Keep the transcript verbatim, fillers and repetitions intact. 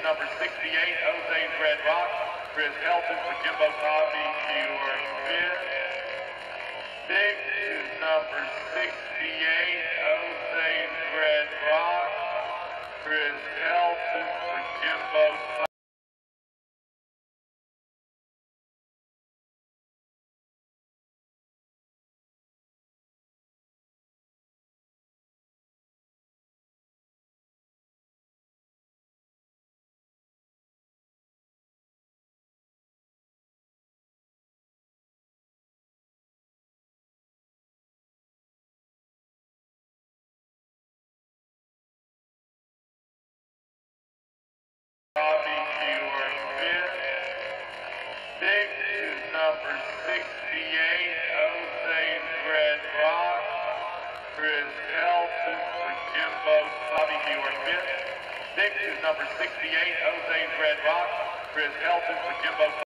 number sixty-eight, Jose's Red Rock. Chris Helton for Jimbo Coffee, Keyword fifth. Six is number sixty-eight, Jose's Red Rock. Chris Helton for Jimbo Coffee. Coffee, Keyword fifth. Six is number sixty-eight, Jose's Red Rock. Chris Helton for Jimbo Coffee, Keyword fifth. Six is number sixty-eight, Jose's Red Rock. Chris Helton for Jimbo